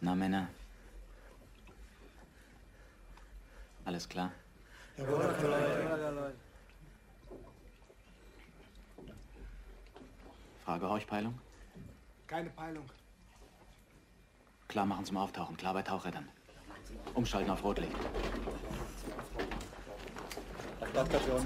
Na, Männer? Alles klar? Jawohl, Leute. Frage Horchpeilung? Keine Peilung. Klar machen zum Auftauchen. Klar bei Tauchrädern. Umschalten auf Rotlicht. Abstation.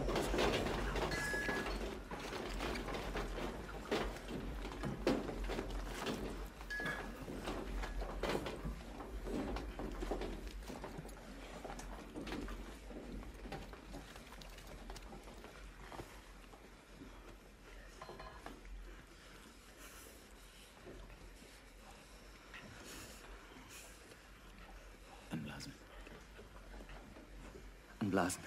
Anblasen. Anblasen.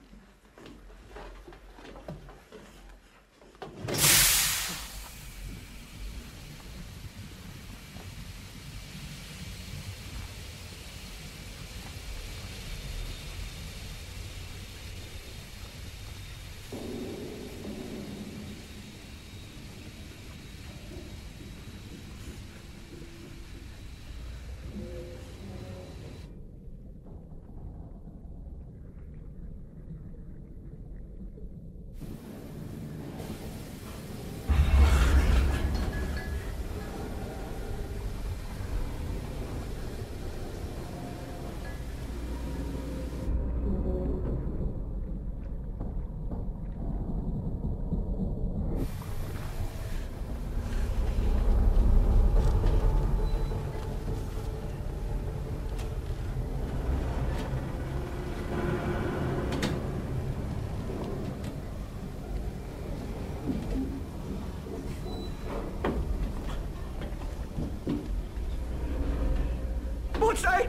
Bootszeit!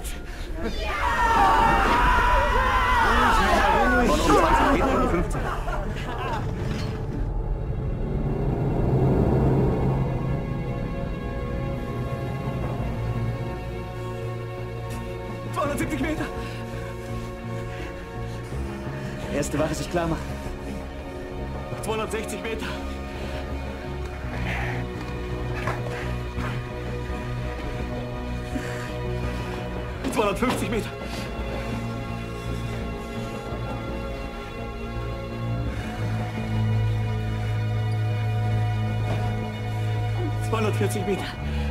Von um 20 Meter und 15. Meter. Erste Wache sich klar machen. 260 Meter. Meter. 240 Meter.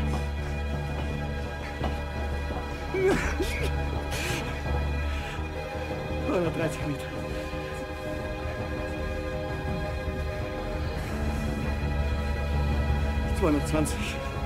130 Meter. 220.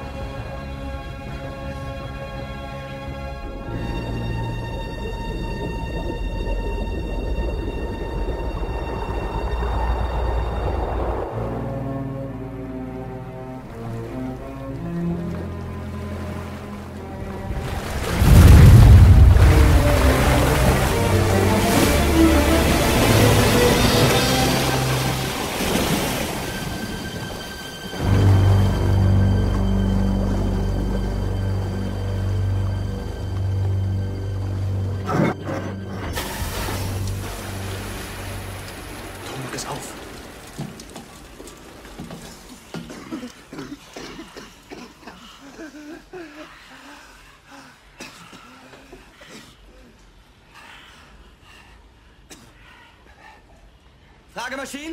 Fragemaschinen?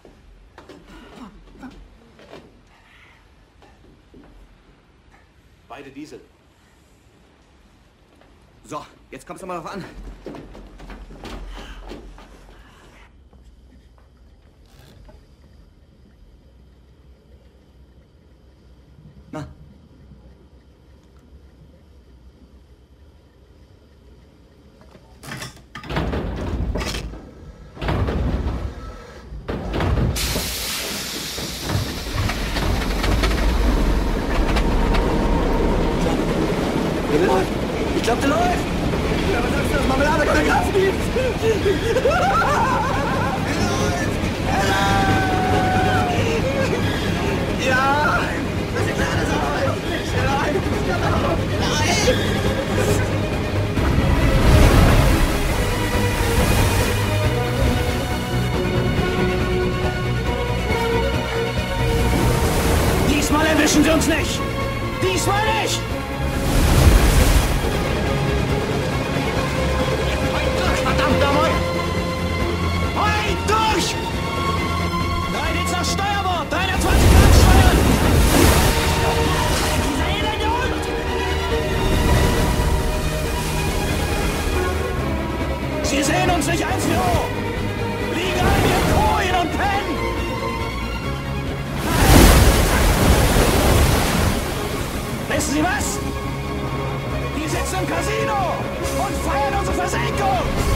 Beide Diesel. So, jetzt kommt es mal drauf an. Na? Ich glaube, der läuft! Ja, was sagst du, dass Marmelade keine Kraft gibt? Ja! Das ist alles auf! Nein! Diesmal erwischen sie uns nicht! Diesmal nicht! sehen uns nicht eins Büro! Liegen alle in ihren Kojen und pennen! Wissen Sie was? Die sitzen im Casino und feiern unsere Versenkung!